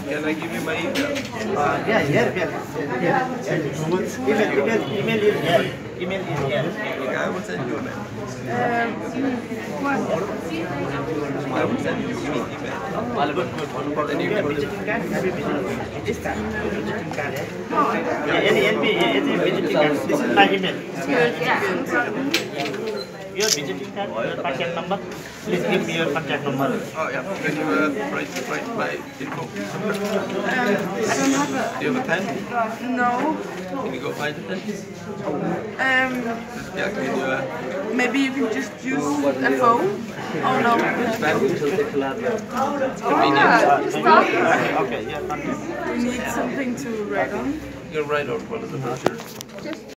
Can I give you my email? Yeah, here. Email is here. Email is here. Okay, I will send you a mail. What? I will send you an email. Then you can Visiting card. Have you visiting card? Visiting card. Oh, Any visiting card. This is my email. yeah, no problem. Your visiting card, your contact number. Please give me your contact number. Oh yeah, can you write my info? I don't have Do you have a pen? no. Can you go find a pen? Yeah, can you Maybe you can just use a phone. Oh no. pen? Yeah, just stop. Okay, yeah, contact. We need something to write on. You can write on one of the pictures.